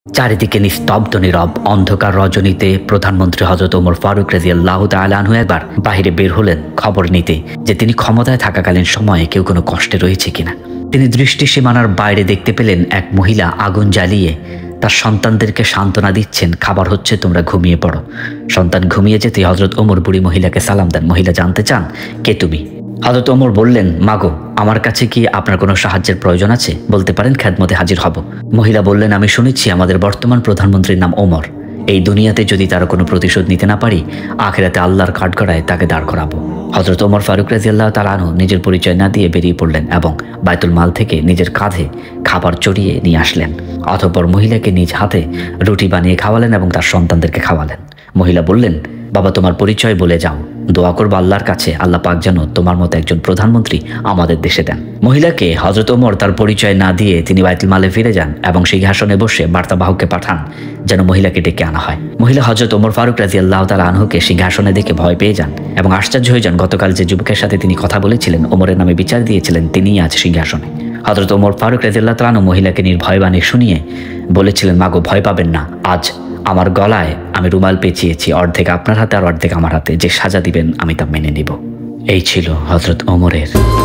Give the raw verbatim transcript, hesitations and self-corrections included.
চারিদিকে নিস্তব্ধ নীরব অন্ধকার রজনীতে প্রধানমন্ত্রী হযরত ওমর ফারুক রাদিয়াল্লাহু তাআলা আনহু একবার বাহিরে বের হলেন খবর নিতে যে তিনি ক্ষমতায় থাকাকালীন সময়ে কেউ কোনো কষ্টে রয়েছে কিনা। তিনি দৃষ্টি সীমানার বাইরে দেখতে পেলেন এক মহিলা আগুন জ্বালিয়ে তার সন্তানদেরকে সান্ত্বনা দিচ্ছেন, খাবার হচ্ছে, তোমরা ঘুমিয়ে পড়ো। সন্তান ঘুমিয়ে যেতে হযরত ওমর বুড়ি মহিলাকে সালাম দেন। মহিলা জানতে চান, কে তুমি? হযরত ওমর বললেন, মাগো, আমার কাছে কি আপনার কোনো সাহায্যের প্রয়োজন আছে? বলতে পারেন, খেদমতে হাজির হব। মহিলা বললেন, আমি শুনেছি আমাদের বর্তমান প্রধানমন্ত্রীর নাম ওমর। এই দুনিয়াতে যদি তার কোনো প্রতিশোধ নিতে না পারি, আখিরাতে আল্লাহর কাঠগড়ায় তাকে দাঁড় করাবো। হযরত ওমর ফারুক রাদিয়াল্লাহু তাআলা আনহু নিজের পরিচয় না দিয়ে বেরিয়ে পড়লেন এবং বাইতুল মাল থেকে নিজের কাঁধে খাবার চড়িয়ে নিয়ে আসলেন। অতঃপর মহিলাকে নিজ হাতে রুটি বানিয়ে খাওয়ালেন এবং তার সন্তানদেরকে খাওয়ালেন। মহিলা বললেন, বাবা, তোমার পরিচয় বলে যাও, দোয়া করবো আল্লাহর কাছে আল্লাহ পাক যেন তোমার মতো একজন প্রধানমন্ত্রী আমাদের দেশে দেন। মহিলাকে হযরত ওমর তার পরিচয় না দিয়ে তিনি বাইতুল মালে ফিরে যান এবং সিংহাসনে বসে বার্তাবাহককে পাঠান যেন মহিলাকে ডেকে আনা হয়। মহিলা হযরত ওমর ফারুক রাদিয়াল্লাহু তাআলা আনহুকে সিংহাসনে দেখে ভয় পেয়ে যান এবং আশ্চর্য হয়ে যান। গতকাল যে যুবকের সাথে তিনি কথা বলেছিলেন, ওমরের নামে বিচার দিয়েছিলেন, তিনিই আজ সিংহাসনে। হযরত ওমর ফারুক রাদিয়াল্লাহু তাআলা আনহু মহিলাকে নির্ভয় বাণী শুনিয়ে বলেছিলেন, মাগো, ভয় পাবেন না, আজ আমার গলায় আমি রুমাল পেঁচিয়েছি, অর্ধেক আপনার হাতে আর অর্ধেক আমার হাতে, যে সাজা দিবেন আমি তা মেনে নিব। এই ছিল হযরত ওমরের